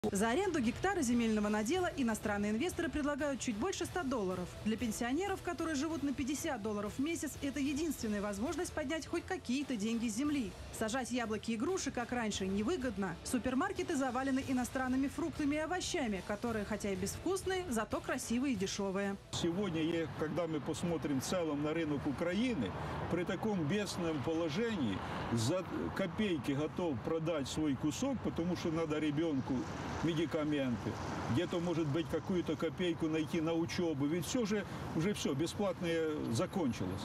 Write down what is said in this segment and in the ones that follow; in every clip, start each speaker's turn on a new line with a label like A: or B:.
A: За аренду гектара земельного надела иностранные инвесторы предлагают чуть больше $100. Для пенсионеров, которые живут на $50 в месяц, это единственная возможность поднять хоть какие-то деньги с земли. Сажать яблоки и груши, как раньше, невыгодно. Супермаркеты завалены иностранными фруктами и овощами, которые, хотя и безвкусные, зато красивые и дешевые.
B: Сегодня, когда мы посмотрим в целом на рынок Украины, при таком бедственном положении за копейки готов продать свой кусок, потому что надо ребенку медикаменты, где-то, может быть, какую-то копейку найти на учебу. Ведь все же, уже все, бесплатное закончилось.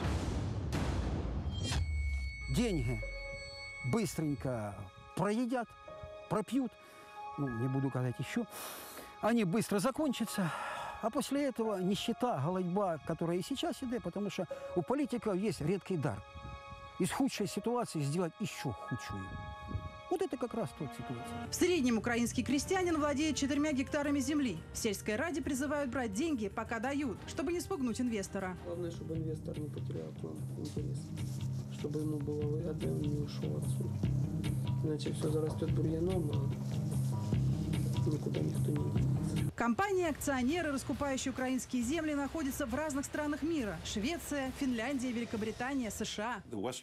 C: Деньги быстренько проедят, пропьют, ну, не буду говорить еще, они быстро закончатся. А после этого нищета, голодьба, которая и сейчас идет, потому что у политиков есть редкий дар. Из худшей ситуации сделать еще худшую. Вот это как раз тот ситуация.
A: В среднем украинский крестьянин владеет 4 гектарами земли. В сельской раде призывают брать деньги, пока дают, чтобы не спугнуть инвестора.
D: Главное, чтобы инвестор не потерял к нам интерес. Чтобы ему было выгодно, он не ушел отсюда. Иначе все зарастет бурьяном, а никуда никто не идет.
A: Компании-акционеры, раскупающие украинские земли, находятся в разных странах мира. Швеция, Финляндия, Великобритания, США.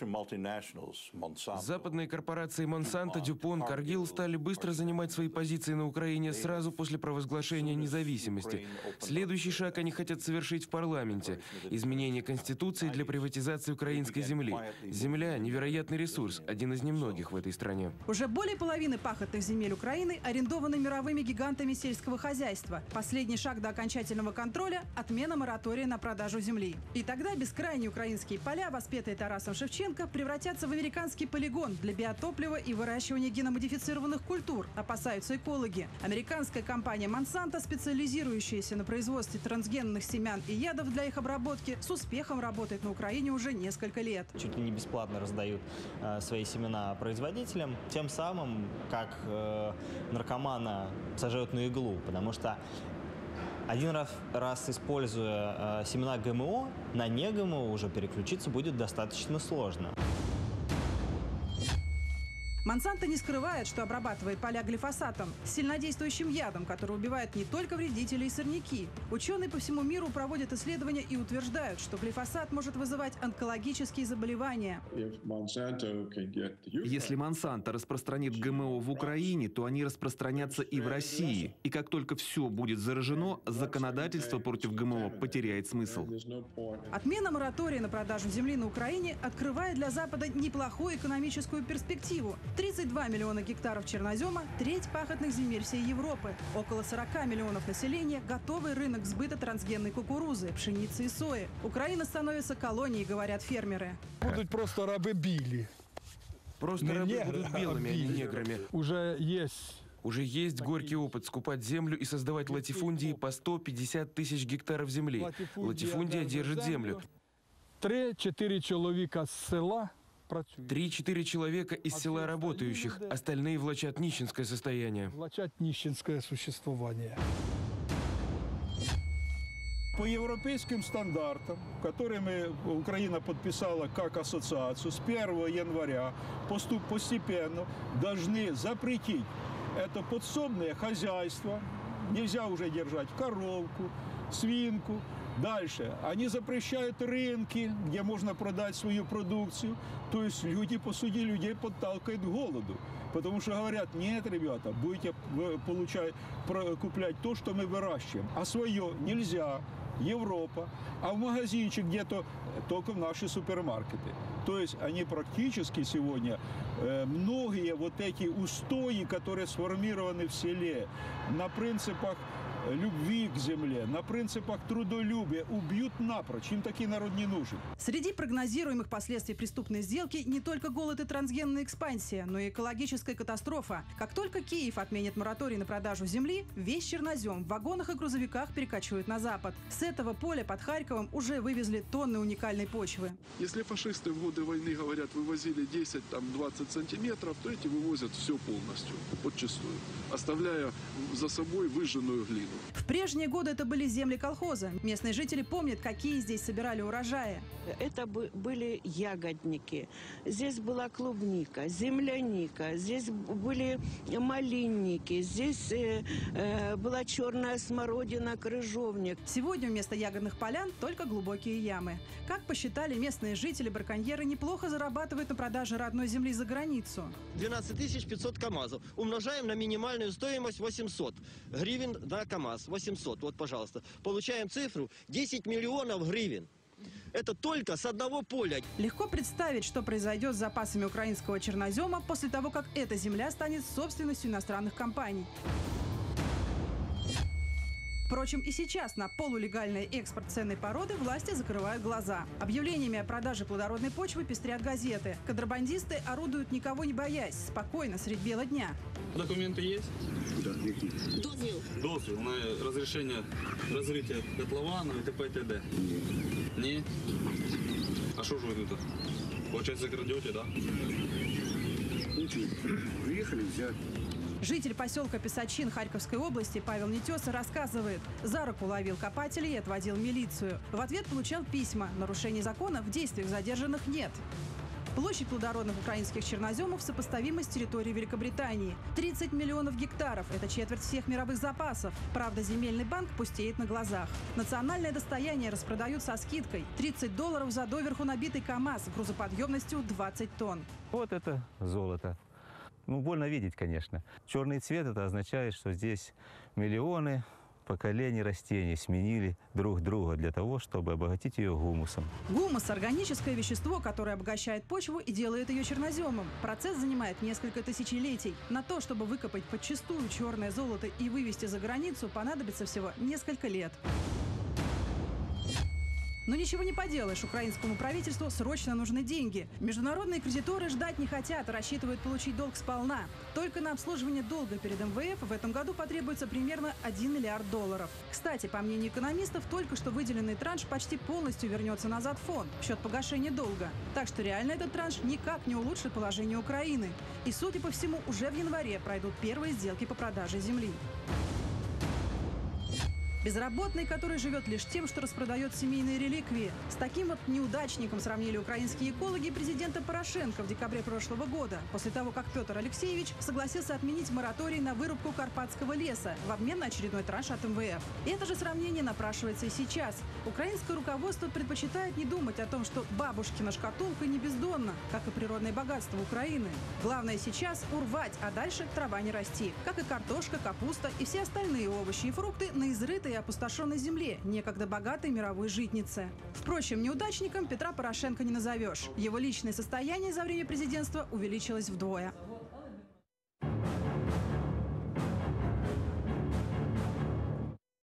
E: Западные корпорации Monsanto, DuPont, Cargill стали быстро занимать свои позиции на Украине сразу после провозглашения независимости. Следующий шаг они хотят совершить в парламенте – изменение Конституции для приватизации украинской земли. Земля – невероятный ресурс, один из немногих в этой стране.
A: Уже более половины пахотных земель Украины арендованы мировыми гигантами сельского хозяйства. Последний шаг до окончательного контроля – отмена моратория на продажу земли. И тогда бескрайние украинские поля, воспетые Тарасом Шевченко, превратятся в американский полигон для биотоплива и выращивания геномодифицированных культур, опасаются экологи. Американская компания Monsanto, специализирующаяся на производстве трансгенных семян и ядов для их обработки, с успехом работает на Украине уже несколько лет.
F: Чуть ли не бесплатно раздают свои семена производителям, тем самым, как наркомана сажают на иглу, потому что один раз используя семена ГМО, на не ГМО уже переключиться будет достаточно сложно.
A: Monsanto не скрывает, что обрабатывает поля глифосатом, сильнодействующим ядом, который убивает не только вредителей и сорняки. Ученые по всему миру проводят исследования и утверждают, что глифосат может вызывать онкологические заболевания.
G: Если Monsanto распространит ГМО в Украине, то они распространятся и в России. И как только все будет заражено, законодательство против ГМО потеряет смысл.
A: Отмена моратория на продажу земли на Украине открывает для Запада неплохую экономическую перспективу. 32 миллиона гектаров чернозема – треть пахотных земель всей Европы. Около 40 миллионов населения – готовый рынок сбыта трансгенной кукурузы, пшеницы и сои. Украина становится колонией, говорят фермеры.
H: Будут просто рабы били.
E: Просто рабы будут белыми, а не неграми.
H: Уже есть
E: горький опыт скупать землю и создавать латифундии по 150 тысяч гектаров земли. Латифундия держит землю.
H: 3-4 человека с села.
E: 3-4 человека из села работающих, остальные влачат нищенское состояние.
H: Влачат нищенское существование.
B: По европейским стандартам, которыми Украина подписала как ассоциацию, с 1 января постепенно должны запретить это подсобное хозяйство. Нельзя уже держать коровку, свинку. Дальше. Они запрещают рынки, где можно продать свою продукцию. То есть люди, по сути, людей подталкивают к голоду. Потому что говорят, нет, ребята, будете куплять то, что мы выращиваем. А свое нельзя. Европа. А в магазинчик где-то только в наши супермаркеты. То есть они практически сегодня, многие вот эти устои, которые сформированы в селе на принципах любви к земле, на принципах трудолюбия убьют напрочь. Им такой народ не нужен.
A: Среди прогнозируемых последствий преступной сделки не только голод и трансгенная экспансия, но и экологическая катастрофа. Как только Киев отменит мораторий на продажу земли, весь чернозем в вагонах и грузовиках перекачивают на запад. С этого поля под Харьковом уже вывезли тонны уникальной почвы.
I: Если фашисты в годы войны, говорят, вывозили 10-20 сантиметров, то эти вывозят все полностью, подчистую, оставляя за собой выжженную глину.
A: В прежние годы это были земли колхоза. Местные жители помнят, какие здесь собирали урожаи.
J: Это были ягодники, здесь была клубника, земляника, здесь были малинники, здесь была черная смородина, крыжовник.
A: Сегодня вместо ягодных полян только глубокие ямы. Как посчитали местные жители, браконьеры неплохо зарабатывают на продаже родной земли за границу.
K: 12 500 КАМАЗов. Умножаем на минимальную стоимость 800 гривен на КАМАЗ. 800, вот, пожалуйста. Получаем цифру 10 миллионов гривен. Это только с одного поля.
A: Легко представить, что произойдет с запасами украинского чернозема после того, как эта земля станет собственностью иностранных компаний. Впрочем, и сейчас на полулегальный экспорт ценной породы власти закрывают глаза. Объявлениями о продаже плодородной почвы пестрят газеты. Контрабандисты орудуют, никого не боясь, спокойно средь бела дня.
L: Документы есть?
K: Да.
L: Дозвіл на разрешение разрытия котлована и т.п. и т.д. Нет. А что же вы тут? Получается, крадете, да?
K: Приехали взять.
A: Житель поселка Писачин Харьковской области Павел Нетеса рассказывает, за руку ловил копателей и отводил в милицию. В ответ получал письма. Нарушений закона в действиях задержанных нет. Площадь плодородных украинских черноземов сопоставима с территорией Великобритании. 30 миллионов гектаров – это четверть всех мировых запасов. Правда, земельный банк пустеет на глазах. Национальное достояние распродают со скидкой. $30 за доверху набитый КАМАЗ грузоподъемностью 20 тонн.
M: Вот это золото. Ну, больно видеть, конечно. Черный цвет – это означает, что здесь миллионы поколений растений сменили друг друга для того, чтобы обогатить ее гумусом.
A: Гумус – органическое вещество, которое обогащает почву и делает ее черноземом. Процесс занимает несколько тысячелетий. На то, чтобы выкопать подчистую черное золото и вывести за границу, понадобится всего несколько лет. Но ничего не поделаешь, украинскому правительству срочно нужны деньги. Международные кредиторы ждать не хотят, рассчитывают получить долг сполна. Только на обслуживание долга перед МВФ в этом году потребуется примерно $1 миллиард. Кстати, по мнению экономистов, только что выделенный транш почти полностью вернется назад в фонд в счет погашения долга. Так что реально этот транш никак не улучшит положение Украины. И, судя по всему, уже в январе пройдут первые сделки по продаже земли. Безработный, который живет лишь тем, что распродает семейные реликвии. С таким вот неудачником сравнили украинские экологи президента Порошенко в декабре прошлого года, после того, как Петр Алексеевич согласился отменить мораторий на вырубку карпатского леса в обмен на очередной транш от МВФ. Это же сравнение напрашивается и сейчас. Украинское руководство предпочитает не думать о том, что бабушкина шкатулка не бездонна, как и природное богатство Украины. Главное сейчас урвать, а дальше трава не расти. Как и картошка, капуста и все остальные овощи и фрукты на изрытой и опустошенной земле, некогда богатой мировой житнице. Впрочем, неудачником Петра Порошенко не назовешь. Его личное состояние за время президентства увеличилось вдвое.